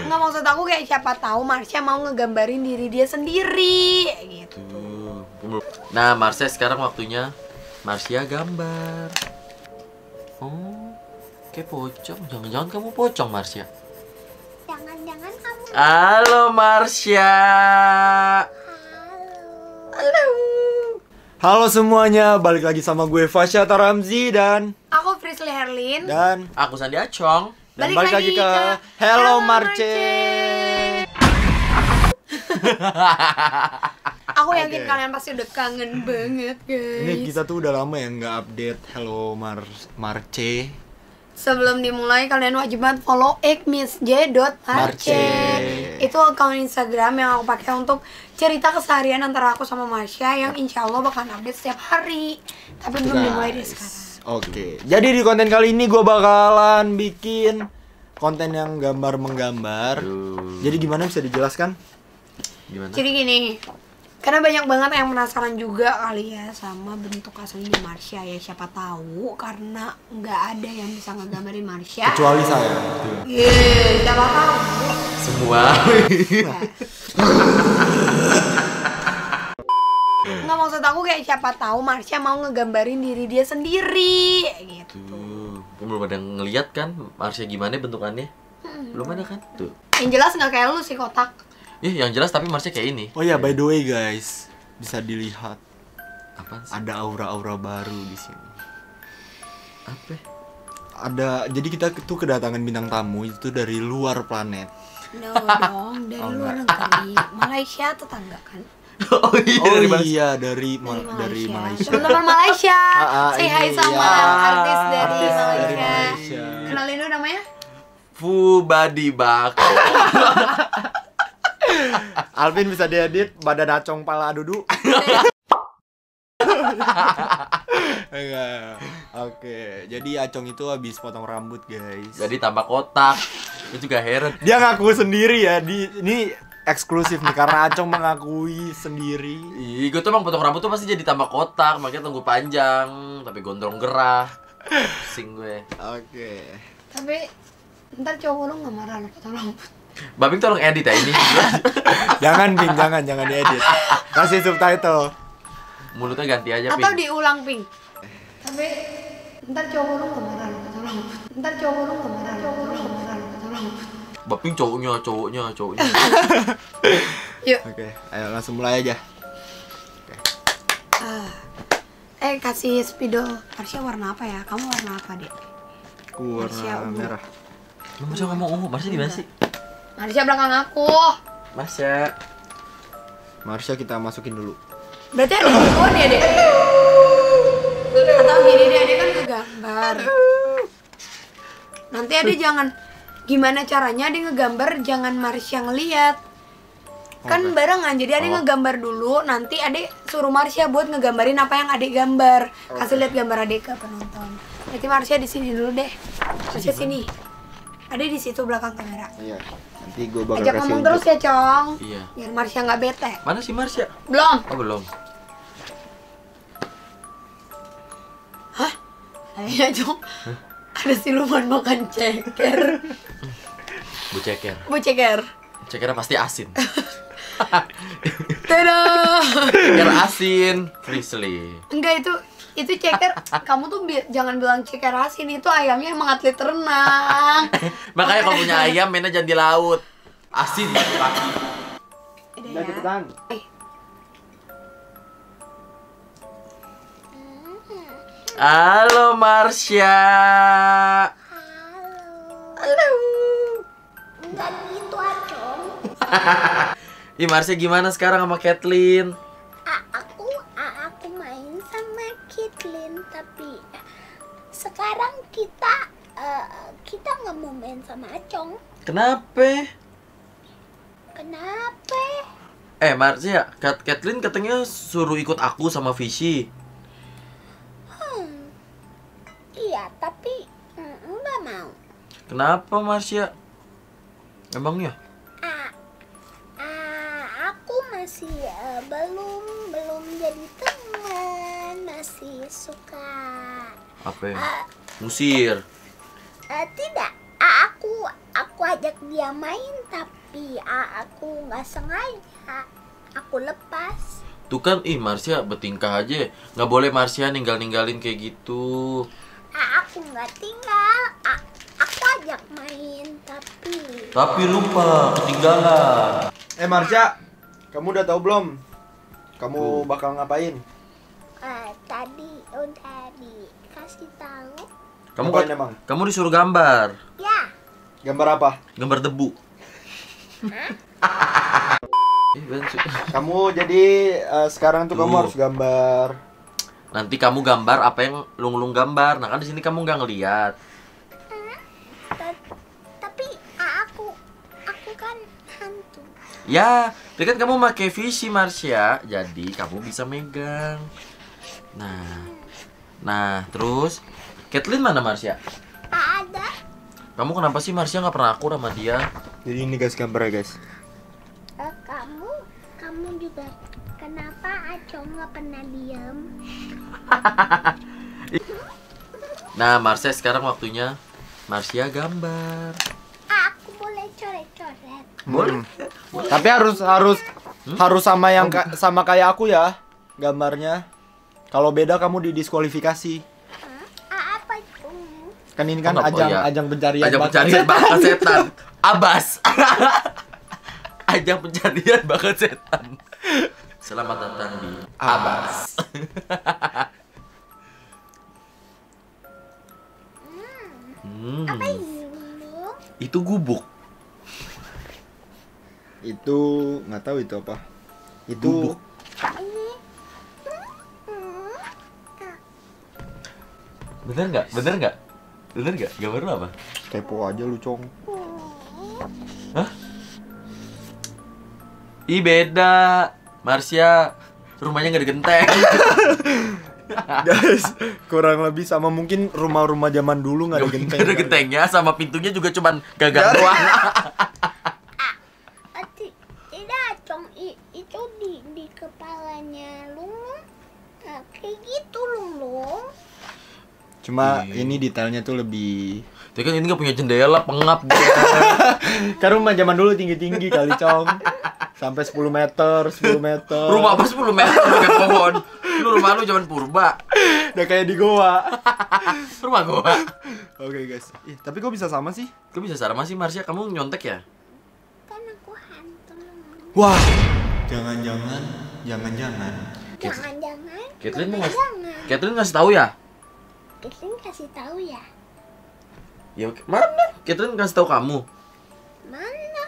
Nggak, maksud aku kayak siapa tahu Marsha mau ngegambarin diri dia sendiri gitu. Nah, Marsha sekarang waktunya Marsha gambar. Oh, kayak pocong. Jangan-jangan kamu pocong, Marsha? Jangan-jangan kamu. Halo, Marsha. Halo. Halo semuanya, balik lagi sama gue Fasya Taramzi dan Aku Frisley Herlin. Dan Aku Sandi Acong. balik lagi ke Hello Marce. Aku yakin kalian pasti udah kangen banget, guys. Ini kita tuh udah lama ya nggak update Hello Marce. Sebelum dimulai kalian wajib banget follow @miss.j.marce. Itu akun Instagram yang aku pakai untuk cerita keseharian antara aku sama Marsha yang insya Allah bakalan update setiap hari. Tapi belum dimulai deh sekarang. Oke, jadi di konten kali ini gue bakalan bikin konten yang gambar-menggambar. Jadi gimana, bisa dijelaskan? Gimana? Jadi gini, karena banyak banget yang penasaran juga kali ya sama bentuk asli Marsha ya. Siapa tahu karena nggak ada yang bisa ngegambarin Marsha. Kecuali saya. Siapa tahu. Semua. Nggak, maksud aku kayak siapa tahu Marsha mau ngegambarin diri dia sendiri gitu. Belum ada yang ngeliat kan Marsha gimana bentukannya? Belum ada kan? Tuh. Yang jelas nggak kayak lu sih, kotak. Yang jelas tapi Marsha kayak ini. Oh ya, by the way guys, bisa dilihat Apaan sih? ada aura-aura baru di sini. Apa? Ada, jadi kita tuh kedatangan bintang tamu itu dari luar planet. No dong, dari luar negeri. Malaysia tetangga kan. Oh iya, Oh dari mana? iya, dari Malaysia. Teman-teman Malaysia. Say hi ini sama ya. artis dari Artis dari Malaysia. Malaysia. Kenalin dulu namanya? Fubadi Bak. Alvin bisa diedit badan acong pala dudu. Enggak. Oke, jadi Acong itu habis potong rambut, guys. Jadi tambah kotak. Itu juga heran. Dia ngaku sendiri ya, ini eksklusif nih karena Acong mengakui sendiri. Ih, gue tuh emang potong rambut tuh pasti jadi tambah kotak, makanya tunggu panjang, tapi gondrong gerah. Pusing gue. Oke. Tapi ntar cowok lu nggak marah lu potong rambut. Babing tolong edit ya ini. Jangan Bing, jangan diedit. Kasih subtitle. Mulutnya ganti aja, Atau Ping. diulang, Ping. Tapi ntar cowok lu nggak marah lu potong rambut. Ntar cowok lu nggak marah lu potong rambut. Babing cowoknya. Yuk. Oke, ayo langsung mulai aja. Kasih spidol. Marsha warna apa ya? Kamu warna apa, Dek? Warna Marsha ungu. merah. Lu Marsha ngomong ungu, Marsha di mana sih? Marsha belakang aku. Marsha kita masukin dulu. Berarti ada duluan ya, Dek? Atau gini deh, Dek kan ngegambar. Nanti ada jangan gimana caranya dia ngegambar, jangan Marsha ngeliat. Kan barengan, jadi Adek ngegambar dulu, nanti Adek suruh Marsha buat ngegambarin apa yang Adek gambar. Kasih lihat gambar Adek ke penonton. Berarti Marsha di sini dulu deh. Marsha sini. Adek di situ belakang kamera. Iya. Nanti gue bakal Ajak kasih ngomong unjuk. terus ya, Cong. Iya. Biar Marsha nggak bete. Mana sih Marsha? Belum. Oh, belum. Hah? Kayaknya, Cong. Ada siluman makan ceker. Bu ceker. Bu ceker. Cekernya pasti asin. Dadah. Ceker asin, Frisley. Enggak, itu ceker. Kamu tuh jangan bilang ceker asin, itu ayamnya emang atlet renang. Makanya kalau punya ayam mainnya jangan di laut. Asin di kaki. Udah cepetan. Halo Marsha. Halo. Enggak gitu, Acong. Ih, Marsha gimana sekarang sama Kathleen? Aku main sama Kitlin, tapi sekarang kita nggak mau main sama Acong. Kenapa? Kenapa? Marsha, Kathleen katanya suruh ikut aku sama Fishy. Iya, tapi nggak mau. Kenapa Marsha? Emangnya? Aku masih belum jadi teman, masih suka. Apa? Musir. Tidak, aku ajak dia main tapi aku nggak sengaja. Aku lepas. Tuh kan, ih Marsha bertingkah aja. Nggak boleh Marsha ninggalin kayak gitu. Aku nggak tinggal. Aku ajak main tapi Tapi lupa, ketinggalan. Marsha, kamu udah tahu belum? Kamu bakal ngapain? tadi udah dikasih tahu. Kamu Ngapain emang? Kamu disuruh gambar. Ya. Gambar apa? Gambar debu. Kamu jadi sekarang tuh kamu Tuh. harus gambar. Nanti kamu gambar apa yang Lung gambar. Nah kan di sini kamu nggak ngeliat. Tapi aku kan hantu. Ya, tapi kan kamu pakai visi Marsha, jadi kamu bisa megang. Nah, terus Kathleen mana Marsha? Ada. Kamu kenapa sih Marsha nggak pernah akur sama dia? Jadi ini guys gambarnya guys. Kamu juga kenapa Aco nggak pernah diam? Nah, Marsha sekarang waktunya Marsha gambar. Aku boleh coret-coret. Boleh. Tapi harus sama yang sama kayak aku ya gambarnya. Kalau beda kamu didiskualifikasi. Apa itu? Kan ini kan Oh, nggak boleh ya. ajang pencarian Ajang bakat pencarian setan. bakat setan. Abas. Ajang pencarian bakat setan. Selamat datang di Abas. Apa ini dulu? Itu gubuk. Itu nggak tahu itu apa. Itu Gubuk. Ini. Bener nggak? Bener nggak? Bener nggak? Gambar lu apa? kepo aja lu, Cong. Hah? Ih beda. Marsha rumahnya nggak digenteng. Guys, kurang lebih sama mungkin rumah-rumah zaman dulu nggak ada genteng. Nggak ada gentengnya, sama pintunya juga cuman gagang doang. Tidak, Cong. Itu di kepalanya Lung. Nah, kayak gitu, Lung. Cuma Iya. ini detailnya tuh lebih. Tapi kan ini nggak punya jendela, pengap dia. Kan rumah zaman dulu tinggi-tinggi kali, Cong. Sampai 10 meter, 10 meter. Rumah apa 10 meter pakai pohon? Lu rumah lu zaman purba. Udah kayak di goa. Rumah gua. Oke, guys. Tapi kok bisa sama sih? Kok bisa sama sih Marsha? Kamu nyontek ya? Kan aku hantu, Lung. Wah. Jangan-jangan. Jangan-jangan. Kathleen mau jangan. Kathleen ngasih tahu ya? Kathleen kasih tahu ya. Ya mana? Kathleen ngasih tahu kamu. Mana?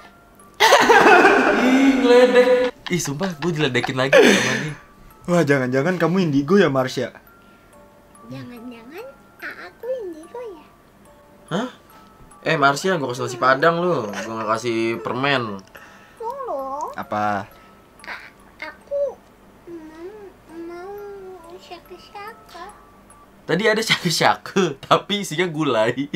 Ih, ngeledek. Ih, sumpah gue diledekin lagi sama nih. Wah, jangan-jangan kamu indigo ya, Marsha? Jangan-jangan aku indigo ya. Hah? Marsha, gue kasih nasi padang lu. Gue gak kasih permen. Lung. Apa? Aku mau syaka-syaka. Tadi ada syaku-syaku, tapi isinya gulai.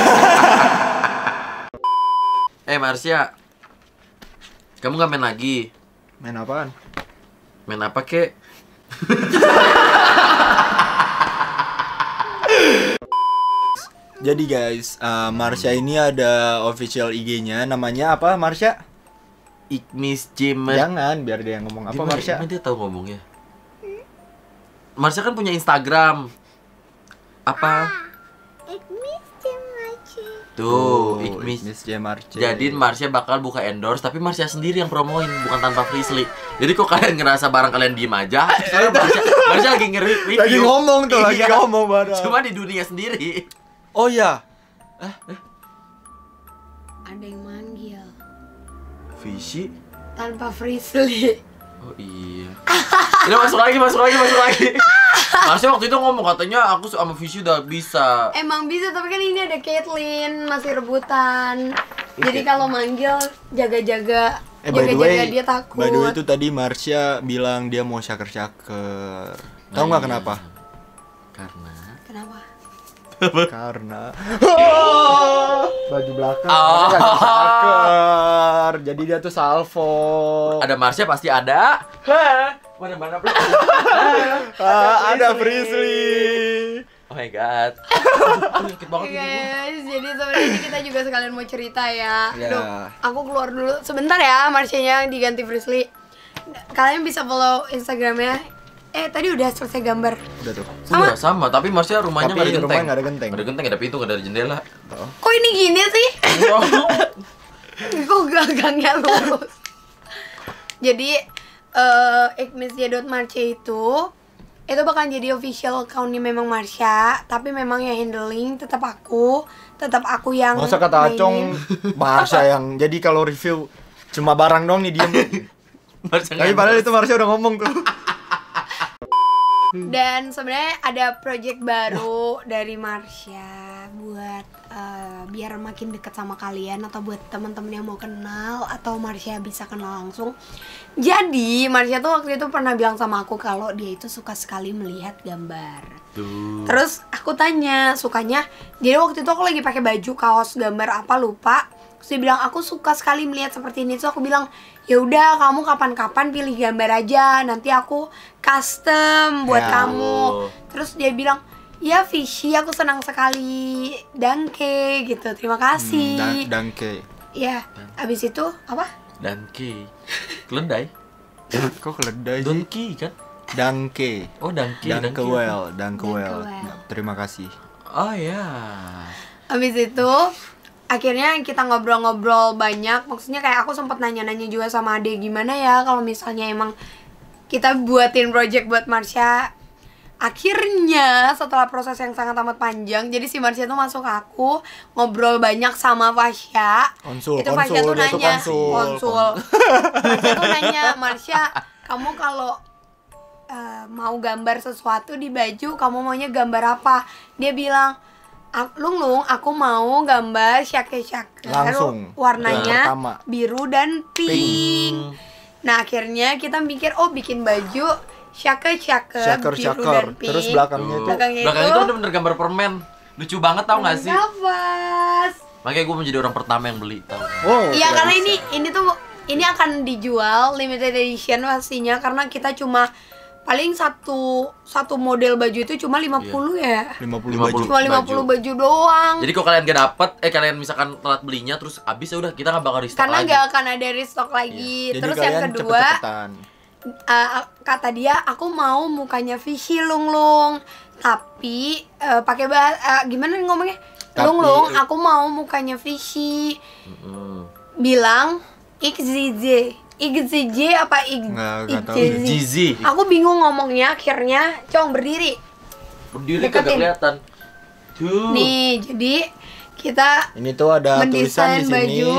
Marsha, kamu gak main lagi? Main apaan? Main apa kek? Jadi guys, Marsha ini ada official IG-nya. Namanya apa, Marsha? Ikmis Jimet. Jangan, biar dia yang ngomong apa, Marsha. Gimana dia tahu ngomongnya? Marsha kan punya Instagram. Apa? Ikmis Cimaci. Tuh, Ikmis. Ikmis J. Marsha. Jadi Marsha bakal buka endorse, tapi Marsha sendiri yang promoin, bukan tanpa Frisly. Jadi kok kalian ngerasa barang kalian diem aja? Soalnya Marsha lagi nge-review. Lagi ngomong tuh, lagi Iya. ngomong bareng. Cuma di dunia sendiri. Oh iya. Ada yang manggil Visi? tanpa Frisly. Oh iya. Ini masuk lagi. Marsha waktu itu ngomong katanya aku sama Visi udah bisa. Emang bisa, tapi kan ini ada Kathleen masih rebutan. Jadi kalau manggil jaga-jaga, By the way, dia takut. by the way itu tadi Marsha bilang dia mau syaker-syaker. Tahu nggak iya. kenapa? Karena Kenapa? Karena baju belakang Oh. Marsha nggak syaker. Jadi dia tuh salvo. ada Marsha pasti ada. Mana Ada Frisly. Oh my god. Sakit banget ini. Guys, jadi sebenarnya ini kita juga sekalian mau cerita ya. Ya. Aduh, aku keluar dulu sebentar ya, Marsha-nya diganti Frisly. Kalian bisa follow Instagramnya. Tadi udah selesai gambar. Udah tuh. Udah sama, tapi Marsha rumahnya Tapi nggak ada genteng. rumahnya nggak ada genteng. Nggak ada genteng, nggak ada pintu, nggak ada jendela. Kok ini gini sih? Kok gangnya lurus? Jadi ikmisya.marsha itu bakal jadi official account-nya memang Marsha, tapi memang yang handling tetap aku yang Masa kata mainin. Acong Marsha yang jadi kalau review cuma barang dong nih diem. Marsha Tapi padahal itu Marsha udah ngomong tuh. Dan sebenarnya ada project baru dari Marsha buat biar makin dekat sama kalian atau buat teman-teman yang mau kenal atau Marsha bisa kenal langsung. Jadi Marsha tuh waktu itu pernah bilang sama aku kalau dia itu suka sekali melihat gambar. Tuh. Terus aku tanya sukanya. Jadi waktu itu aku lagi pakai baju kaos gambar apa lupa. Terus dia bilang aku suka sekali melihat seperti ini. Terus aku bilang ya udah kamu kapan-kapan pilih gambar aja, nanti aku custom buat Ya. kamu. Terus dia bilang ya Fishy aku senang sekali, danke gitu, terima kasih. Danke. Ya abis itu apa? Dan Ki. Keledai. Kok keledai sih? Donkey kan? Danke. Oh, Danke. Danke well, danke well. well. Terima kasih. Oh ya. Abis itu akhirnya kita ngobrol-ngobrol banyak. Maksudnya kayak aku sempat nanya-nanya juga sama Ade gimana ya kalau misalnya emang kita buatin project buat Marsha. Akhirnya setelah proses yang sangat amat panjang, jadi si Marsha tuh masuk ke aku, ngobrol banyak sama Fasya. Konsul, Itu Fasya tuh konsul, dia tuh nanya, konsul. Fasya tuh nanya, Marsha, kamu kalau mau gambar sesuatu di baju, kamu maunya gambar apa? Dia bilang, Lung, aku mau gambar syake-syake Langsung, warnanya pertama. biru dan pink. Nah akhirnya kita mikir, bikin baju syake-syake biru dan Shaker. pink. Terus belakangnya itu Belakangnya Belakang itu bener-bener gambar permen. Lucu banget tau gak sih? Nafas. Makanya gue menjadi orang pertama yang beli tau. wow, Iya tidak karena bisa. ini akan dijual limited edition pastinya karena kita cuma paling satu model baju itu cuma 50 ya. 50 50. baju. Cuma 50 baju doang. Jadi kalau kalian gak dapet, kalian misalkan telat belinya terus habis ya udah kita gak bakal restock Karena lagi. nggak akan ada restock lagi. Jadi Terus yang kalian kedua, cepet-cepetan. kata dia aku mau mukanya Fishy Lung. Tapi pakai gimana ngomongnya? Tapi- Lung, aku mau mukanya Fishy. Bilang XZJ apa Nggak tahu. XZJ? Jizi. Aku bingung ngomongnya, akhirnya Cong berdiri. Berdiri kagak Deketin. kelihatan. Tuh. Nih, jadi kita Ini tuh ada tulisan mendesain di sini. baju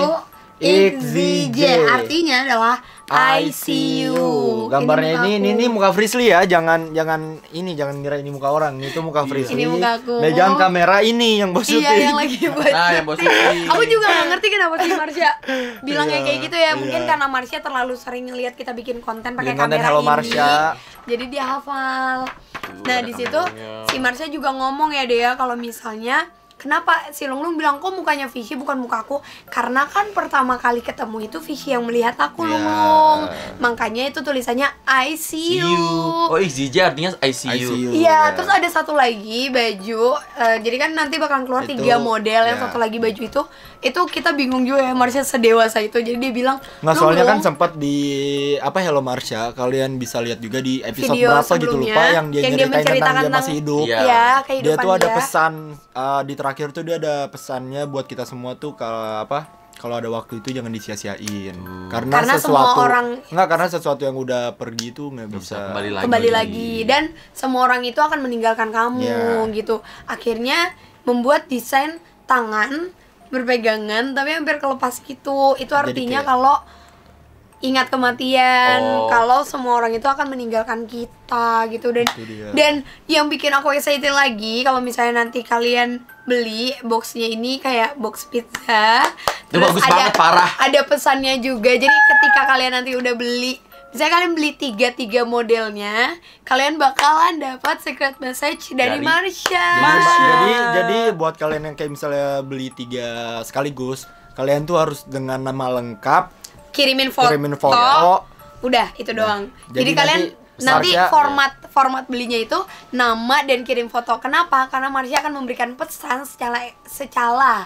XZJ. Artinya adalah I see you. Gambarnya ini muka aku. muka Frisly ya, jangan ngira ini muka orang. Itu muka Frisly. Ini muka aku. Megang kamera ini yang bos Iya, syuting. yang lagi buat. Nah, yang bos syuting. Aku juga gak ngerti kenapa sih Marsha bilangnya Iya, kayak gitu ya. Mungkin iya. karena Marsha terlalu sering ngeliat kita bikin konten pakai Bikin konten kamera Halo ini. Marsha. Jadi dia hafal. Nah, ada di situ kameranya. si Marsha juga ngomong ya Dea kalau misalnya kenapa si Lung bilang kok mukanya Fishy bukan muka aku? Karena kan pertama kali ketemu itu Fishy yang melihat aku Ya. Lung. Makanya itu tulisannya I see you. Oh, XZJ artinya I see I you. see you. Iya, Ya. terus ada satu lagi baju. Jadi kan nanti bakal keluar Itu, 3 model. Yang ya. satu lagi baju itu kita bingung juga ya Marsha sedewasa itu. Jadi dia bilang, Nggak, soalnya kan Lung, sempat di Hello Marsha, kalian bisa lihat juga di episode Video berapa gitu sebelumnya, lupa yang dia yang dia nyeritain tentang menceritakan dia masih hidup. Iya. ya Dia kehidupan tuh ada pesan di terakhir tuh dia ada pesannya buat kita semua tuh kalau ada waktu itu jangan disia-siain. Karena semua orang- karena sesuatu yang udah pergi itu nggak Nggak bisa bisa kembali lagi. Dan semua orang itu akan meninggalkan kamu Ya. gitu. Akhirnya membuat desain tangan berpegangan tapi hampir kelepas gitu. Itu Jadi artinya kayak- kalau ingat kematian, Oh. kalau semua orang itu akan meninggalkan kita gitu. Itu dia. Dan yang bikin aku excited lagi kalau misalnya nanti kalian beli boxnya ini kayak box pizza. Itu bagus banget, parah. Ada pesannya juga. Jadi ketika kalian nanti udah beli, misalnya kalian beli tiga modelnya, kalian bakalan dapat secret message dari Dari- Marsha. Jadi buat kalian yang kayak misalnya beli 3 sekaligus, kalian tuh harus dengan nama lengkap, kirimin foto. kirimin foto. Udah, itu doang. Jadi Jadi kalian nanti Nanti Marsha, format belinya itu nama dan kirim foto. Kenapa? Karena Marsha akan memberikan pesan secara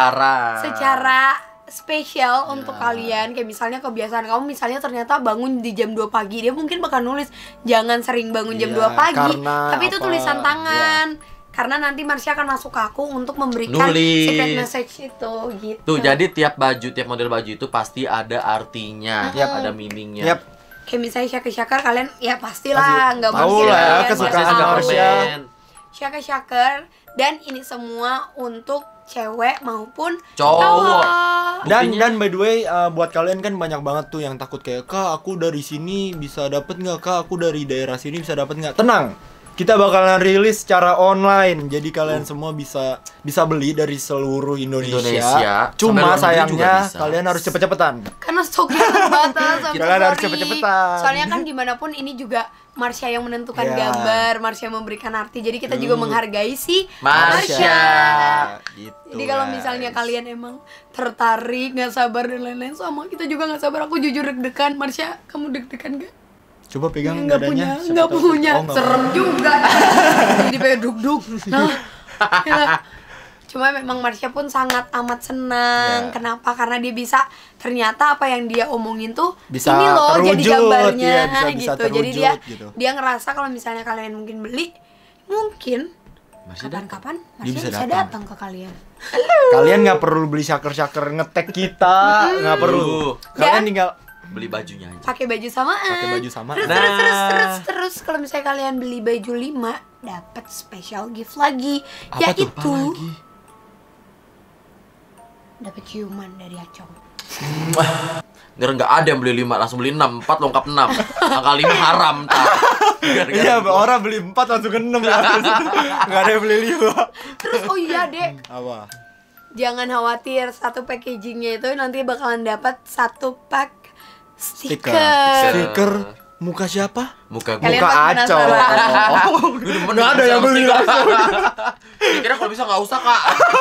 spesial untuk kalian. Kayak misalnya kebiasaan kamu misalnya ternyata bangun di jam 2 pagi, dia mungkin bakal nulis jangan sering bangun jam 2 pagi. Tapi itu tulisan tangan. Karena nanti Marsha akan masuk ke aku untuk memberikan secret message itu gitu. Tuh, jadi tiap model baju itu pasti ada artinya, ada meaningnya. Kayak misalnya Shaka kalian ya pastilah nggak tahu mungkin lah ya, kalian kesukaan nggak tahu. Marsha. Shaka dan ini semua untuk cewek maupun Cowok. Dan by the way, buat kalian kan banyak banget tuh yang takut kayak, Kak aku dari sini bisa dapet nggak? Kak aku dari daerah sini bisa dapet nggak? Tenang, kita bakalan rilis secara online, jadi kalian semua bisa beli dari seluruh Indonesia. Cuma sayangnya kalian harus cepet-cepetan. Karena stoknya terbatas. Kalian harus cepet-cepetan. Soalnya kan gimana pun ini juga Marsha yang menentukan gambar, Marsha yang memberikan arti. Jadi kita juga menghargai si Marsha. Gitu, jadi kalau misalnya kalian emang tertarik, nggak sabar dan lain-lain sama kita juga nggak sabar. Aku jujur deg-degan. Marsha, kamu deg-degan gak? Coba pegang Nggak dadanya. punya. Oh, Serem juga. Jadi pengen duk-duk. Nah, ya. Cuma memang Marsha pun sangat amat senang. Kenapa? Karena dia bisa, ternyata apa yang dia omongin tuh bisa ini loh terwujud, jadi gambarnya bisa gitu. Jadi dia gitu. dia ngerasa kalau misalnya kalian mungkin beli, mungkin kapan-kapan Marsha bisa datang ke kalian. Kalian nggak perlu beli shaker ngetek kita, nggak perlu. Kalian tinggal beli bajunya aja. Pakai baju samaan. Terus kalau misalnya kalian beli baju 5 dapat special gift lagi, yaitu dapat ciuman dari Acong. Nggak ada yang beli 5, langsung beli 6, 4 lengkap 6. Angka 5 haram tar. Iya, orang beli 4 langsung ke 6 ya. Nggak ada yang beli 5. Terus oh iya, Dek. Apa? Jangan khawatir, satu packagingnya itu nanti bakalan dapat satu pack stiker. Muka siapa? Muka Kalian gue. pasti Acong. penasaran. Nggak ada yang beli langsung. Kira kalau bisa nggak usah, Kak.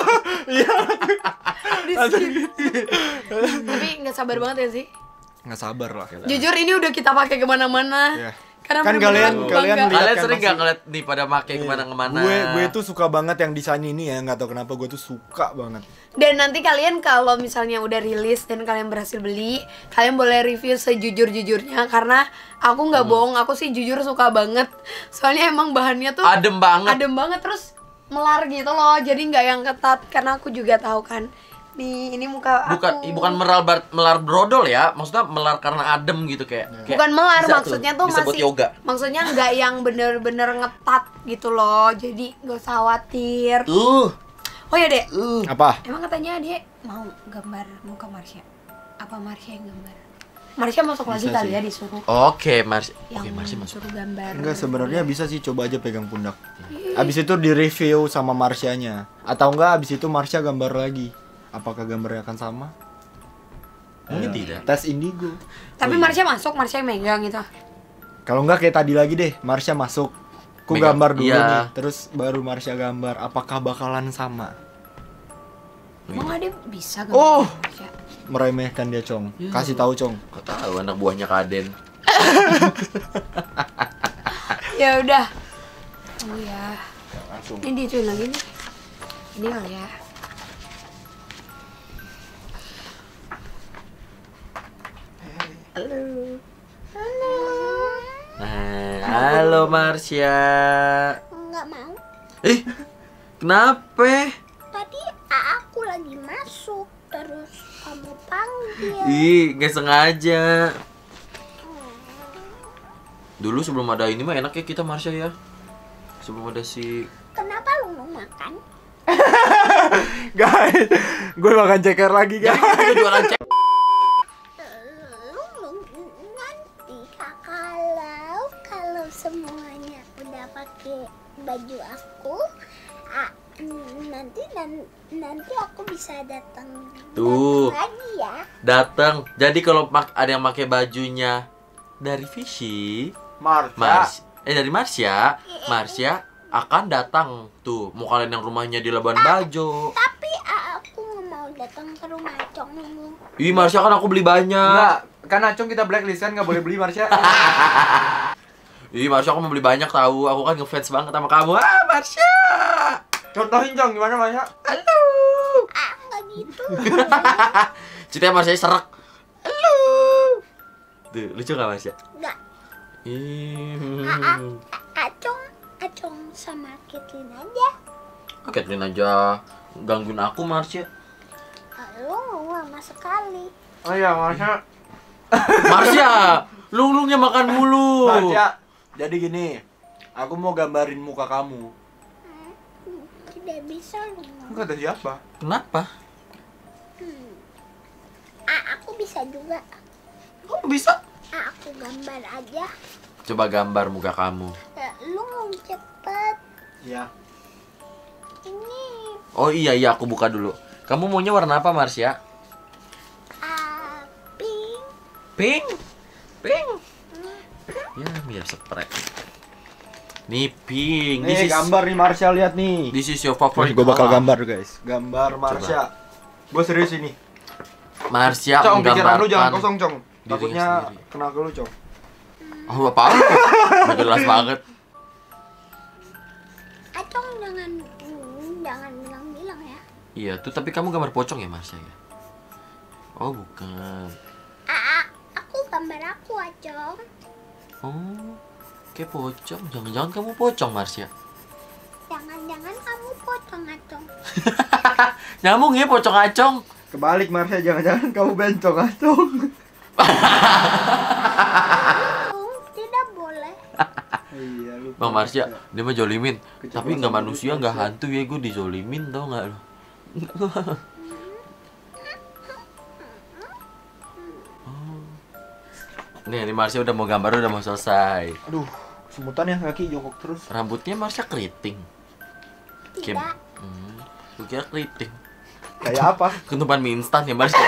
Tapi nggak sabar banget ya sih. Nggak sabar lah. Jujur ini udah kita pakai kemana-mana. Iya. Karena Kan bener-bener kalian bangga. lihat Kalian kan sering pasti. nggak ngeliat nih pada make kemana-kemana? Gue tuh suka banget yang desain ini ya, nggak tahu kenapa gue tuh suka banget. Dan nanti kalian kalau misalnya udah rilis dan kalian berhasil beli, kalian boleh review sejujur-jujurnya. Karena aku nggak bohong, aku sih jujur suka banget. Soalnya emang bahannya tuh Adem banget. terus melar gitu loh. Jadi nggak yang ketat. Karena aku juga tahu kan, nih ini muka aku. Bukan melar brodol ya, maksudnya melar karena adem gitu kayak. Bukan melar, bisa maksudnya tuh disebut masih yoga. maksudnya nggak yang bener-bener ngetat gitu loh. Jadi nggak usah khawatir. Oh ya, Dek. Apa? Emang katanya dia mau gambar muka Marsha. Apa Marsha yang gambar? Marsha masuk lagi kali ya disuruh. Oke, Marsha masuk. Suruh gambar. Enggak, sebenarnya bisa sih, coba aja pegang pundak. Abis itu di review sama Marsyanya. Atau enggak abis itu Marsha gambar lagi. Apakah gambarnya akan sama? Mungkin tidak. Tes indigo. Tapi Marsha masuk, Marsha yang megang gitu. Kalau enggak kayak tadi lagi deh, Marsha masuk. Ku Megang, gambar dulu iya. nih, terus baru Marsha gambar. Apakah bakalan sama? Emang ada bisa gambar Oh, Marsha? meremehkan dia, Cong. Kasih tahu, Cong. Kau tahu anak buahnya Kaden. Ya udah. Oh ya. Langsung. Ini dituin lagi nih. Ini kali ya. Halo. Halo Marsha. Nggak mau. Kenapa? Tadi aku lagi masuk, terus kamu panggil. Nggak sengaja. Dulu sebelum ada ini mah enak ya kita Marsha ya. Sebelum ada si. Kenapa lu mau makan? Guys, gue makan ceker lagi, Jadi guys. kita jualan cek. Nanti kalau semuanya udah pakai baju aku, nanti aku bisa datang lagi ya. Datang. Jadi kalau ada yang pakai bajunya dari Fishy, dari Marsha akan datang tuh. Mau kalian yang rumahnya di Labuan Bajo. Tapi aku nggak mau datang ke rumah Cong. Ih, Marsha kan aku beli banyak. Enggak, kan Acung kita blacklist kan, nggak boleh beli Marsha. Ih, Marsha, aku mau beli banyak tahu. Aku kan ngefans banget sama kamu. Ah, Marsha. Contohin Cong, gimana Marsha? Halo. Nggak gitu. Ceritanya Marsha serak. Halo. Tuh, lucu gak Marsha? Nggak. Ih. Acong sama Caitlyn aja. Caitlyn aja gangguin aku, Marsha. Lu lama sekali. Oh iya Marsha. Marsha, lunglungnya makan mulu. Marsha, jadi gini, aku mau gambarin muka kamu. Tidak bisa lu. Kata siapa? Kenapa? Aku bisa juga. Kamu bisa? Aku gambar aja. Coba gambar muka kamu. Lu cepet. Iya. Ini Oh iya, aku buka dulu. Kamu maunya warna apa, Marsha? pink. Pink. Pink. Ya, mirip spray. Nih pink. Nih gambar nih Marsha, lihat nih. This is your favorite. Gue bakal color. gambar guys. Gambar Marsha. Gue serius ini. Marsha Cong, pikiran lu jangan menggambarkan kosong Cong. dirinya Takutnya sendiri. kena ke lu Cong. Oh, apa? Udah jelas banget. Acong jangan bilang-bilang ya. Iya, tuh tapi kamu gambar pocong ya, Marsha ya? Oh, bukan. Aku gambar aku Acong. Oh, kayak pocong. Jangan-jangan kamu pocong, Marsha. Jangan-jangan kamu potong Acong. Nyambung ya pocong acong. Kebalik Marsha, jangan-jangan kamu bencong Acong. Tidak boleh. Iya, lu. Bang Marsha, dia mah jolimin. Keceplosan Tapi nggak manusia, dikit, nggak Marsha. hantu ya. Gue dijolimin tau nggak lo? Nih Marsha udah mau gambar, udah mau selesai. Aduh, semutan ya kaki jongkok terus. Rambutnya Marsha keriting. Tidak. Gue kira keriting. Kayak apa? Ketupan mie instan ya Marsha.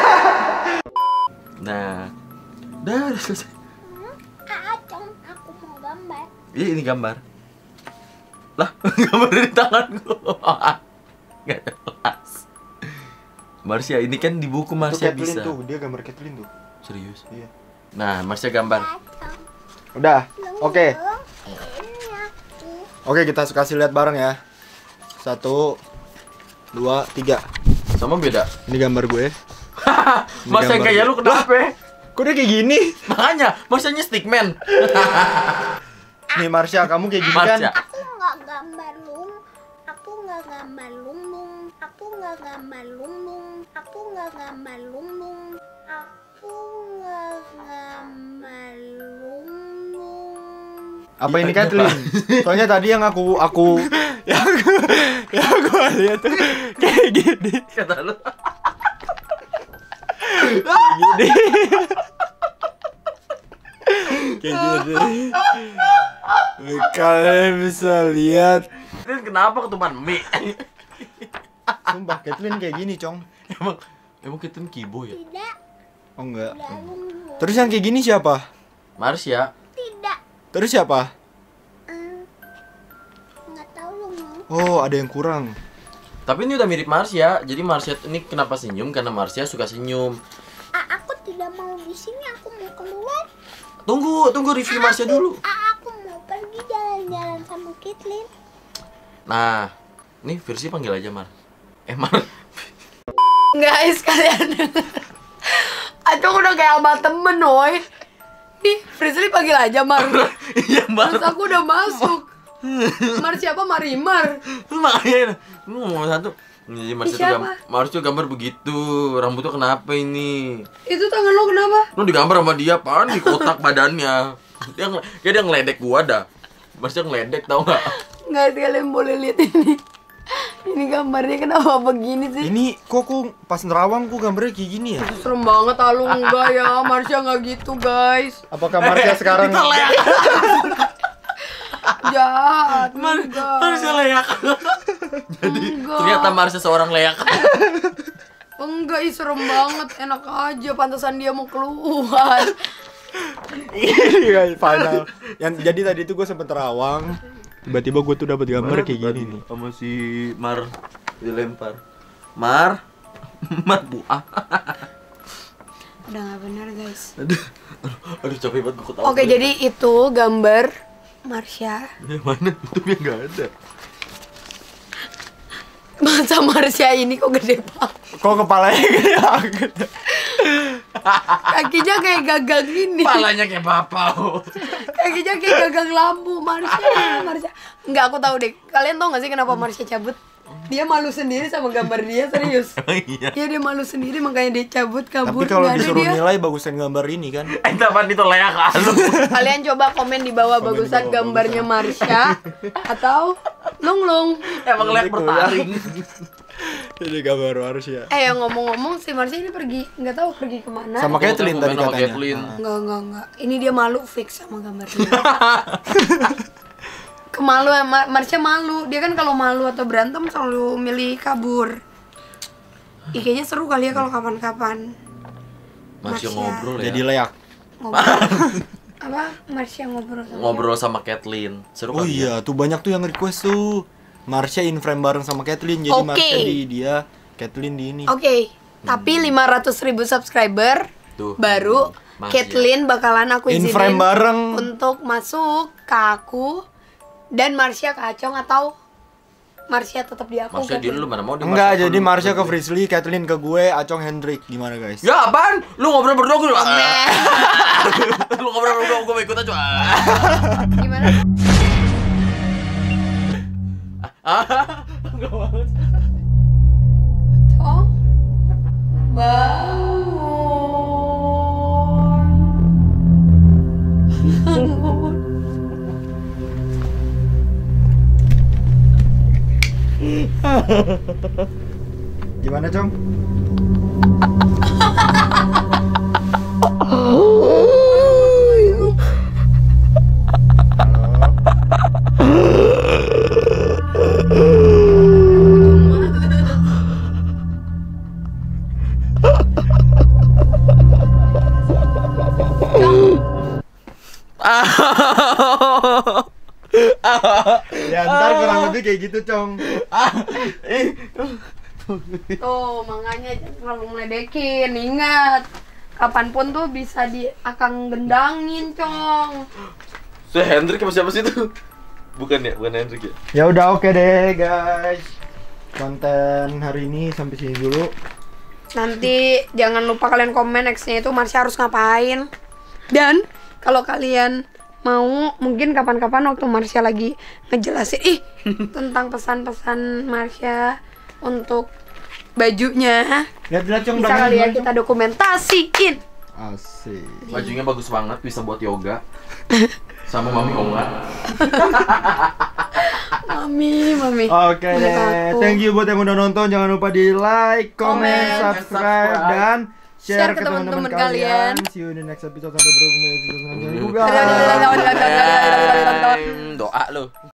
Nah, udah selesai. Acong, aku mau gambar. Iya ini gambar. Lah, gambar dari tanganku. Gak jelas. Marsha, ini kan di buku Itu Marsha Caitlyn bisa. tuh, dia gambar Caitlyn tuh. Serius? Iya. Nah, Marsha gambar. Acong. Udah. Oke. Ini aku. Oke, kita kasih lihat bareng ya. 1 2 3. Sama beda. Ini gambar gue. Marsha yang gambar kayak gue. lu kenapa? Kok dia kayak gini? Makanya, Marshanya stickman. Nih Marsha, kamu kayak gini kan? Marsha. Aku nggak gambar lung. Aku nggak gambar lung. Aku nggak gambar lung. Aku nggak gambar lung. Aku nggak gambar lung. Apa ini Caitlyn? Soalnya tadi yang aku yang aku lihat tuh kayak gini. Kata lu. Gini. Kayak gini. Kalian bisa lihat. Ini kenapa ketupan mie? Sumpah Caitlyn kayak gini, Cong. Emang kita kibo ya? Tidak. Oh enggak. Tidak lung. Terus yang kayak gini siapa? Marsha. Tidak. Terus siapa? Nggak tahu lung. Oh, ada yang kurang. Tapi ini udah mirip Marsha. Jadi Marsha ini kenapa senyum? Karena Marsha suka senyum. Aku tidak mau di sini. Aku mau keluar. Tunggu review Marsha dulu. Aku mau pergi jalan-jalan sama Caitlyn. Nah, nih versi panggil aja Mar. Mar. Guys, kalian denger. Acong udah kayak sama temen, woy. Nih, Frisly panggil aja Mar. Iya Mar. Terus aku udah masuk. Mar siapa? Marimar. Makanya lu ngomong satu. Jadi Siapa? Marsha gambar begitu. Rambutnya kenapa ini? Itu tangan lo kenapa? Lu digambar sama dia, apaan di kotak badannya. Dia ngeledek gua dah. Marsha ngeledek tau gak? Guys, kalian boleh lihat ini. Ini gambarnya kenapa begini sih? Ini kok aku pas nerawang kok gambarnya kayak gini ya? Serem banget, Alu enggak ya. Marsha nggak gitu, guys. Apakah Marsha sekarang Kita leak. Jahat. enggak. Marsha leak. Jadi Enggak. ternyata Marsha seorang leak. Enggak, ih serem banget. Enak aja, pantesan dia mau keluar. ini guys, final. Yang jadi tadi itu gue sempet terawang. Tiba-tiba gue tuh dapat gambar kayak gini nih. Sama si Mar dilempar. Mar buah. Udah nggak benar guys. Aduh capek banget gue ketawa. Oke, jadi itu gambar Marsha. Yang mana? Untungnya nggak ada. Masa Marsha ini kok gede banget? Kok kepalanya gede banget? Kakinya kayak gagang ini. Palanya kayak bapau. Kakinya kayak gagang lampu. Marsha. Enggak, aku tahu deh. Kalian tahu nggak sih kenapa Marsha cabut? Dia malu sendiri sama gambar dia, serius. Iya. Iya, dia malu sendiri makanya dia cabut kabur. Tapi kalau Nggak ada disuruh dia. nilai bagusan gambar ini kan. Apaan itu leak lu? Kalian coba komen di bawah bagusan gambarnya Marsha atau Lunglung. Emang leak bertaring. Ini gambar harus ya. Ngomong-ngomong si Marsha ini pergi, nggak tahu pergi kemana. Sama Kathleen tadi Sama katanya. Kathleen. Enggak. Ini dia malu fix sama gambarnya. Kemalu, Marsha malu. Dia kan kalau malu atau berantem selalu milih kabur. Kayaknya seru kali ya kalau kapan-kapan. Masih Marsha. ngobrol ya. Jadi leak. Ngobrol. Apa? Marsha ngobrol sama Ngobrol sama Kathleen. Seru Oh kan? iya, tuh banyak tuh yang request tuh. Marsha in frame bareng sama Kathleen. Jadi Oke. Marsha di dia, Kathleen di ini. Oke, tapi 500.000 subscriber Tuh. baru Marsha. Kathleen bakalan aku In izinin frame bareng. untuk masuk ke aku dan Marsha ke Acong, atau Marsha tetap di aku. Maksudnya dia lu mana mau di Enggak, Marsha jadi dulu. Marsha ke Frizzly, Kathleen ke gue, Acong Hendrik. Gimana guys? Ya apaan? Lu ngobrol berdua gue. Lu ngobrol berdua gue ikut aja. Gimana? Enggak banget. Cong, bangun. Gimana, Cong? Ya ntar kurang lebih kayak gitu, Cong. Tuh, makanya jangan terlalu ngeledekin. Ingat, kapanpun tuh bisa akang gendangin, Cong. Si Hendrik sama siapa sih itu? Bukan Hendrik ya? Ya udah oke deh, guys. Konten hari ini sampai sini dulu. Nanti jangan lupa kalian komen nextnya itu Marsha harus ngapain. Dan kalau kalian mau, mungkin kapan-kapan waktu Marsha lagi ngejelasin tentang pesan-pesan Marsha untuk bajunya, Lihat-lihat, Cong, bisa kali ya kita dokumentasiin. Asik. Bajunya bagus banget, bisa buat yoga. Sama Mami Onga. Mami. Oke Menurut deh, aku. thank you buat yang udah nonton. Jangan lupa di like, comment, Komen, subscribe, dan share ke teman-teman teman-teman kalian. kalian. See you in the next episode. Sampai bertemu di episode selanjutnya. Doa lu.